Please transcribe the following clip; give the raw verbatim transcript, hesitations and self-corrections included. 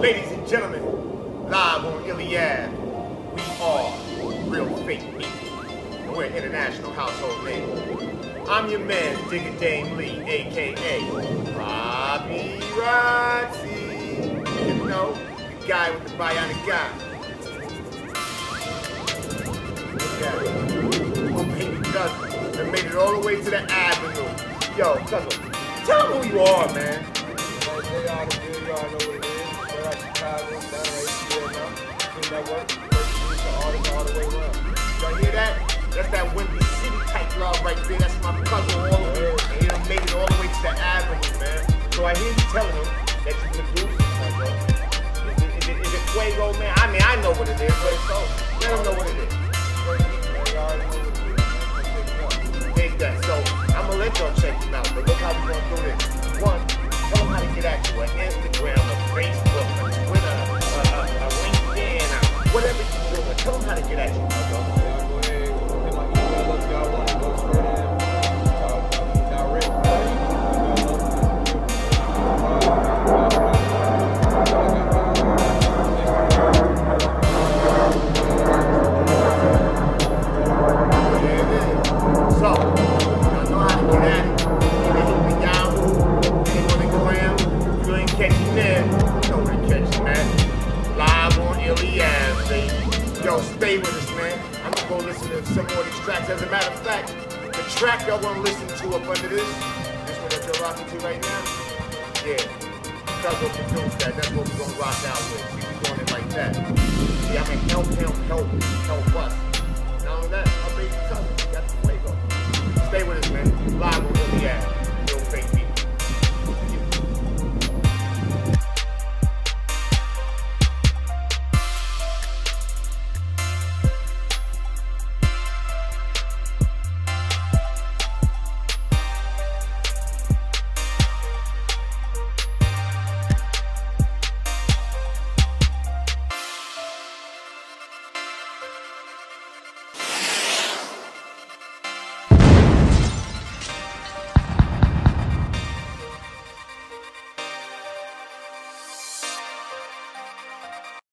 Ladies and gentlemen, live on Iliad, we are Real Fake Meat, and we're an international household name. I'm your man, Digga Dame Lee, a k a. Robbie Roxy. You know, the guy with the bionic guy. Look at it. My baby cousin that made it all the way to the Avenue. Yo, cousin, tell me who you are, man. They all the good, you all know what it is. We're out Chicago, down right here now. Team Network, producer, artist, all the way around. Y'all hear that? That's that Windy City type love right there. That's my cousin all the way. And he done made it all the way to the Avenue, man. So I hear you telling him that you produce. Is it, is it, is it Fuego, man? I mean, I know what it is, but so let him know what it is. Dig that. So I'm gonna let y'all check him out, but look how we gonna do this. One, tell them how to get at you on Instagram, or Facebook, or Twitter, or, or, or LinkedIn, or whatever you do. Tell them how to get at you, my dog. Y'all go ahead, hit my email up, y'all want to go straight in. Talk to me direct. So, y'all know how to get at it. Either hit the Yahoo, hit the Gram. If you ain't catching there, you know where to catch it, man. Live on Iliad, baby. Yo, stay with us, man. I'm gonna go listen to some more of these tracks. As a matter of fact, the track y'all wanna listen to up under this, this one that you're rocking to right now, yeah, y'all go produce that. That's what we're gonna rock out with. We be doing it like that. See, I mean, help him, help, help us.